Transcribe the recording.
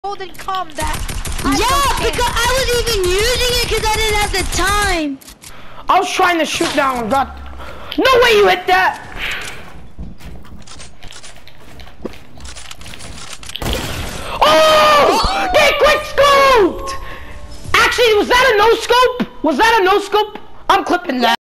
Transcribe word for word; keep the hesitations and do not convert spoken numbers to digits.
golden com that. I yeah, because I was even using it because I didn't have the time. I was trying to shoot down and got. No way you hit that! Oh! They quick scoped! Actually, was that a no scope? Was that a no scope? I'm clipping that.